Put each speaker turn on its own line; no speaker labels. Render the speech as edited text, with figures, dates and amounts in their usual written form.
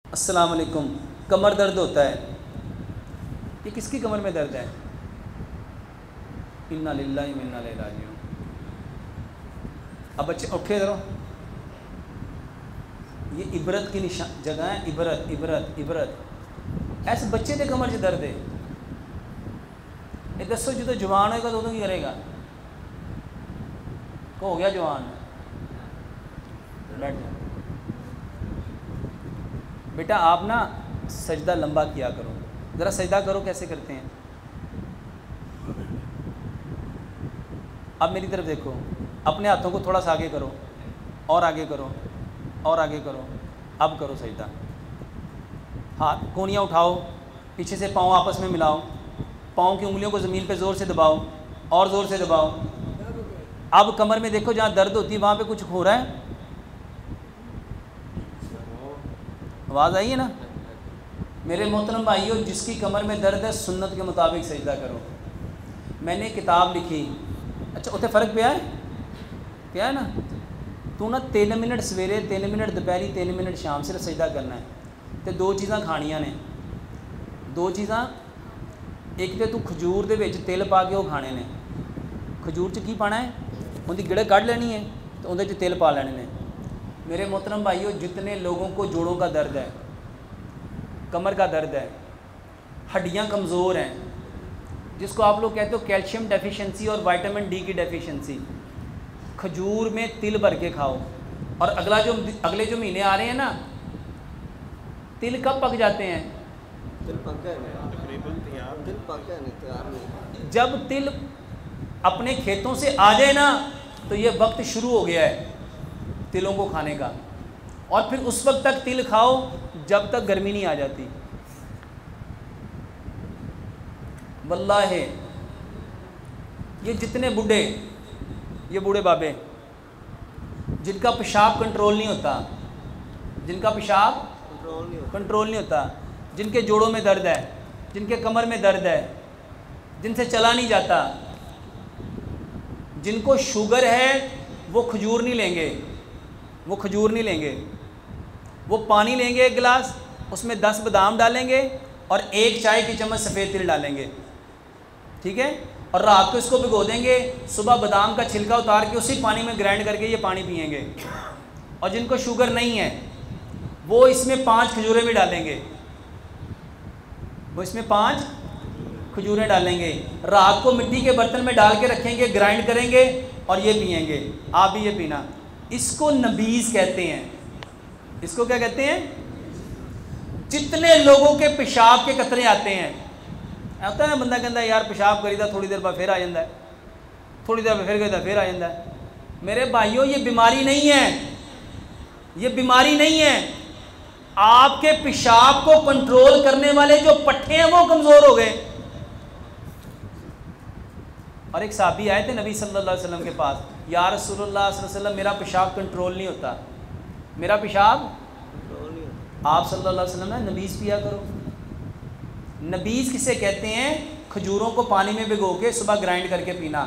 अस्सलाम वालेकुम। कमर दर्द होता है, ये किसकी कमर में दर्द है? इन्ना लिल्लाहि व इन्ना इलैहि राजिऊन। अब बच्चे उठे करो, ये इबरत की निशान जगह है। इबरत इबरत इबरत ऐसे बच्चे के कमर से दर्द है। ये दसो जो तो जवान होगा तो की करेगा? हो गया जवान, बैठ जाओ बेटा। आप ना सजदा लंबा किया करो, ज़रा सजदा करो। कैसे करते हैं? अब मेरी तरफ देखो, अपने हाथों को थोड़ा सा आगे करो, और आगे करो, और आगे करो। अब करो सजदा। हाथ कोहनियाँ उठाओ, पीछे से पाँव आपस में मिलाओ, पाँव की उंगलियों को ज़मीन पे ज़ोर से दबाओ, और ज़ोर से दबाओ। अब कमर में देखो जहाँ दर्द होती है वहाँ पे कुछ हो रहा है? आवाज़ आई है ना? मेरे मोहतरम भाइयों, जिसकी कमर में दर्द है सुन्नत के मुताबिक सजदा करो। मैंने किताब लिखी। अच्छा उत्थे फ़र्क पिया है? पिया है ना? तू ना 3 मिनट सवेरे, 3 मिनट दोपहरी, 3 मिनट शाम सिर्फ सजदा करना है। तो 2 चीज़ां खानियां ने। 2 चीज़ां, एक तो तू खजूर दे विच तिल पा के वो खाने ने। खजूर च की पाना है? उनकी गिड़ कढ़ लेनी है तो उनके तिल पा लेने ने। मेरे मोहतरम भाइयों, जितने लोगों को जोड़ों का दर्द है, कमर का दर्द है, हड्डियां कमज़ोर हैं, जिसको आप लोग कहते हो कैल्शियम डेफिशिएंसी और विटामिन डी की डेफिशिएंसी, खजूर में तिल भर के खाओ। और अगले जो महीने आ रहे हैं ना, तिल कब पक जाते हैं?
तिल पक गए, तिल पक गए तैयार नहीं।
जब तिल अपने खेतों से आ जाए ना, तो ये वक्त शुरू हो गया है तिलों को खाने का। और फिर उस वक्त तक तिल खाओ जब तक गर्मी नहीं आ जाती। वल्लाहि ये जितने बूढ़े, ये बूढ़े बाबे जिनका पेशाब कंट्रोल नहीं होता, जिनका पेशाब कंट्रोल नहीं होता, जिनके जोड़ों में दर्द है, जिनके कमर में दर्द है, जिनसे चला नहीं जाता, जिनको शुगर है, वो खजूर नहीं लेंगे। वो खजूर नहीं लेंगे, वो पानी लेंगे 1 गिलास, उसमें 10 बादाम डालेंगे और 1 चाय की चम्मच सफ़ेद तिल डालेंगे, ठीक है? और रात को इसको भिगो देंगे, सुबह बादाम का छिलका उतार के उसी पानी में ग्राइंड करके ये पानी पिएंगे। और जिनको शुगर नहीं है वो इसमें 5 खजूरें भी डालेंगे, वो इसमें 5 खजूरें डालेंगे। रात को मिट्टी के बर्तन में डाल के रखेंगे, ग्राइंड करेंगे और ये पिएंगे। आप भी ये पीना। इसको नबीज़ कहते हैं। इसको क्या कहते हैं? जितने लोगों के पेशाब के कतरे आते हैं, आता है ना बंदा कहता है यार पेशाब करीदा, थोड़ी देर बाद फिर आ जाता है, थोड़ी देर बाद फिर कहता फिर आ जाता है। मेरे भाइयों, ये बीमारी नहीं है, ये बीमारी नहीं है। आपके पेशाब को कंट्रोल करने वाले जो पट्टे हैं वो कमज़ोर हो गए। और एक साहबी आए थे नबी सल्लल्लाहु अलैहि वसल्लम के पास, या रसूलुल्लाह सल्लल्लाहु अलैहि वसल्लम मेरा पेशाब कंट्रोल नहीं होता, मेरा पेशाब कंट्रोल नहीं होता। आप सल्लल्लाहु अलैहि वसल्लम ने नबीज़ पिया करो। नबीज़ किसे कहते हैं? खजूरों को पानी में भिगो के सुबह ग्राइंड करके पीना।